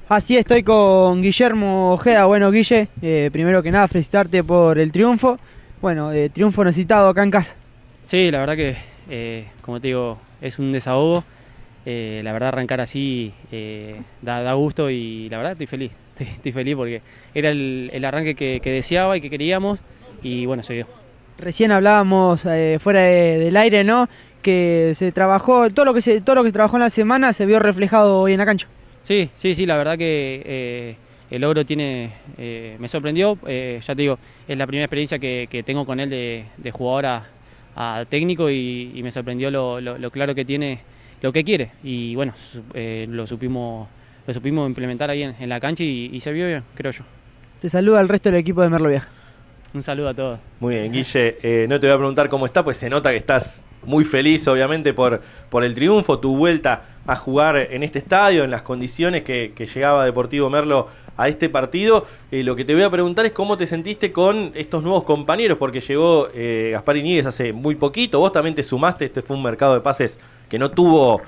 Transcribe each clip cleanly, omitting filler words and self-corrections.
Así estoy con Guillermo Ojeda. Bueno, Guille, primero que nada felicitarte por el triunfo. Bueno, triunfo necesitado acá en casa. Sí, la verdad que, como te digo, es un desahogo. La verdad arrancar así da gusto y la verdad estoy feliz. Estoy feliz porque era el arranque que deseaba y que queríamos y bueno, se dio. Recién hablábamos fuera del aire, ¿no? Que se trabajó, todo lo que se trabajó en la semana se vio reflejado hoy en la cancha. Sí, la verdad que el logro me sorprendió. Ya te digo, es la primera experiencia que tengo con él de jugador a técnico y me sorprendió lo claro que tiene, lo que quiere. Y bueno, lo supimos implementar ahí en la cancha y se vio bien, creo yo. Te saluda el resto del equipo de Merlo Vieja. Un saludo a todos. Muy bien, Guille, no te voy a preguntar cómo está, pues se nota que estás muy feliz, obviamente, por el triunfo, tu vuelta a jugar en este estadio, en las condiciones que llegaba Deportivo Merlo a este partido. Lo que te voy a preguntar es cómo te sentiste con estos nuevos compañeros, porque llegó Gaspar Iñiguez hace muy poquito, vos también te sumaste, este fue un mercado de pases que no tuvo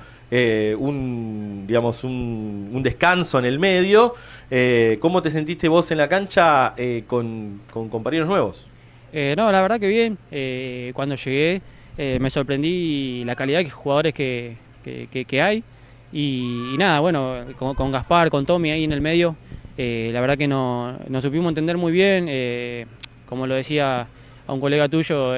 un descanso en el medio. ¿Cómo te sentiste vos en la cancha con compañeros nuevos? No, la verdad que bien. Cuando llegué me sorprendí la calidad de jugadores que hay y nada, bueno, con Gaspar, con Tommy ahí en el medio, la verdad que nos supimos entender muy bien. Como lo decía a un colega tuyo,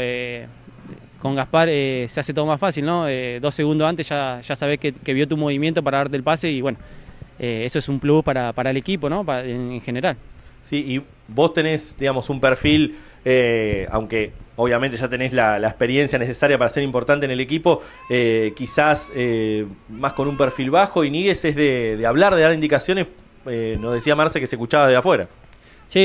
con Gaspar se hace todo más fácil, ¿no? 2 segundos antes ya sabés que vio tu movimiento para darte el pase y bueno, eso es un plus para el equipo, ¿no? En general. Sí, y vos tenés, digamos, un perfil, aunque obviamente ya tenés la experiencia necesaria para ser importante en el equipo, quizás más con un perfil bajo. Iñiguez es de hablar, de dar indicaciones. Nos decía Marce que se escuchaba de afuera. Sí.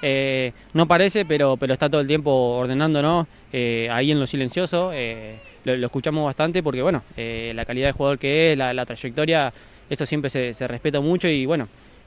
No parece, pero está todo el tiempo ordenándonos ahí en lo silencioso. Lo escuchamos bastante porque, bueno, la calidad de jugador que es, la trayectoria, eso siempre se respeta mucho y, bueno,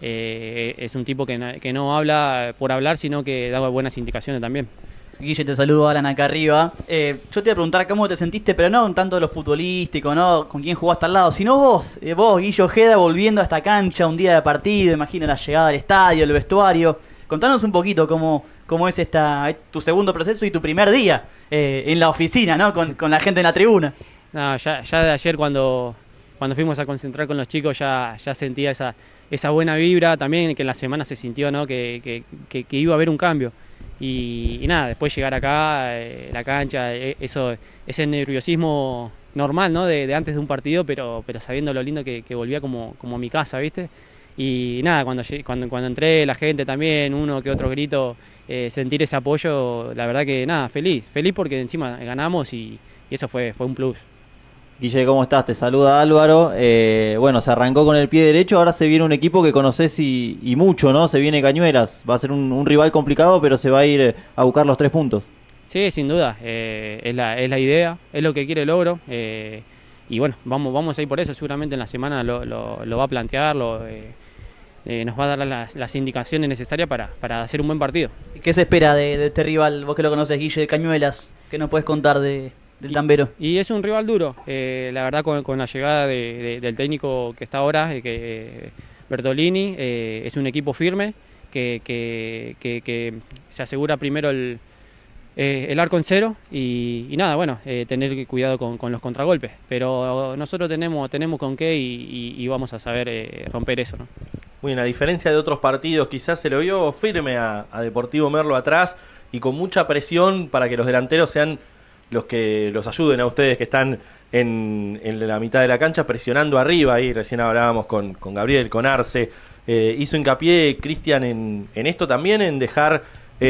es un tipo que no habla por hablar, sino que da buenas indicaciones también. Guille, te saludo, Alan, acá arriba. Yo te iba a preguntar cómo te sentiste, pero no tanto de lo futbolístico, ¿no? Con quién jugaste al lado, sino vos, Guille Ojeda, volviendo a esta cancha un día de partido, imagino la llegada al estadio, el vestuario. Contanos un poquito cómo es tu segundo proceso y tu primer día en la oficina, ¿no? Con la gente en la tribuna. No, ya de ayer cuando fuimos a concentrar con los chicos ya sentía esa buena vibra también, que en la semana se sintió, ¿no? que iba a haber un cambio. Y nada, después llegar acá, la cancha, ese nerviosismo normal, ¿no? de antes de un partido, pero sabiendo lo lindo que volvía como a mi casa, ¿viste? Y nada, cuando entré, la gente también, uno que otro grito, sentir ese apoyo, la verdad que nada, feliz porque encima ganamos y eso fue un plus. Guille, ¿cómo estás? Te saluda Álvaro. Bueno, se arrancó con el pie derecho, ahora se viene un equipo que conocés y mucho, ¿no? Se viene Cañuelas, va a ser un rival complicado, pero se va a ir a buscar los 3 puntos. Sí, sin duda, es la idea, es lo que quiere el logro. Y bueno, vamos a ir por eso, seguramente en la semana lo va a plantear, nos va a dar las indicaciones necesarias para hacer un buen partido. ¿Qué se espera de este rival, vos que lo conoces, Guille, de Cañuelas? ¿Qué nos puedes contar del Tambero? Y es un rival duro, la verdad con la llegada del técnico que está ahora, Bertolini, es un equipo firme que se asegura primero el arco en cero y nada, bueno, tener cuidado con los contragolpes, pero nosotros tenemos con qué y vamos a saber romper eso, ¿no? Muy bien, a diferencia de otros partidos, quizás se lo vio firme a Deportivo Merlo atrás y con mucha presión para que los delanteros sean los que los ayuden a ustedes que están en la mitad de la cancha presionando arriba. Ahí recién hablábamos con Gabriel, con Arce. Hizo hincapié Cristian en esto también, en dejar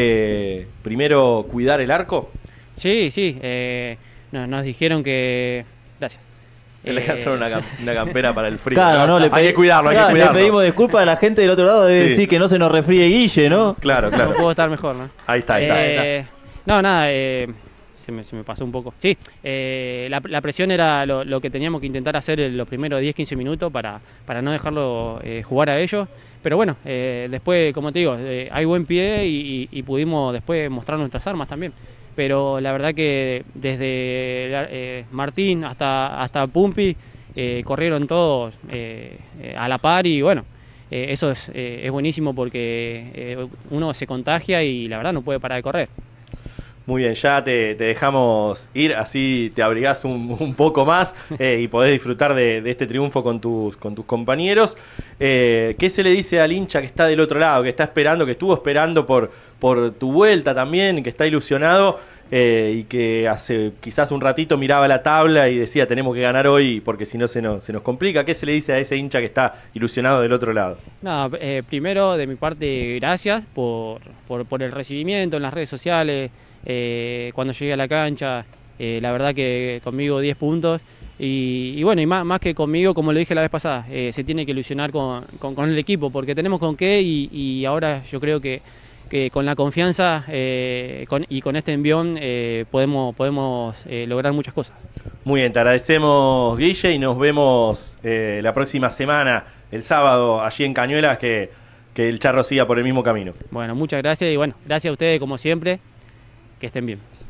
primero cuidar el arco. Sí, nos dijeron que... Gracias. Le dejaron una campera para el frío. Claro, ¿no? Hay que cuidarlo. Le pedimos disculpas a la gente del otro lado, debe decir que no se nos resfríe Guille, ¿no? Claro. No puedo estar mejor, ¿no? Ahí está. No, nada, se me pasó un poco. Sí, la presión era lo que teníamos que intentar hacer en los primeros 10-15 minutos para no dejarlo jugar a ellos. Pero bueno, después, como te digo, hay buen pie y pudimos después mostrar nuestras armas también. Pero la verdad que desde Martín hasta Pumpi corrieron todos a la par y bueno, eso es buenísimo porque uno se contagia y la verdad no puede parar de correr. Muy bien, ya te dejamos ir, así te abrigás un poco más y podés disfrutar de este triunfo con tus compañeros. ¿Qué se le dice al hincha que está del otro lado, que está esperando, que estuvo esperando por tu vuelta también, que está ilusionado y que hace quizás un ratito miraba la tabla y decía tenemos que ganar hoy porque si no se nos complica? ¿Qué se le dice a ese hincha que está ilusionado del otro lado? No, primero de mi parte gracias por el recibimiento en las redes sociales. Cuando llegué a la cancha, la verdad que conmigo 10 puntos y bueno, y más que conmigo, como lo dije la vez pasada, se tiene que ilusionar con el equipo porque tenemos con qué y ahora yo creo que con la confianza y con este envión podemos lograr muchas cosas. Muy bien, te agradecemos, Guille, y nos vemos la próxima semana, el sábado, allí en Cañuelas, que el Charro siga por el mismo camino. Bueno, muchas gracias y bueno, gracias a ustedes como siempre. Que estén bien.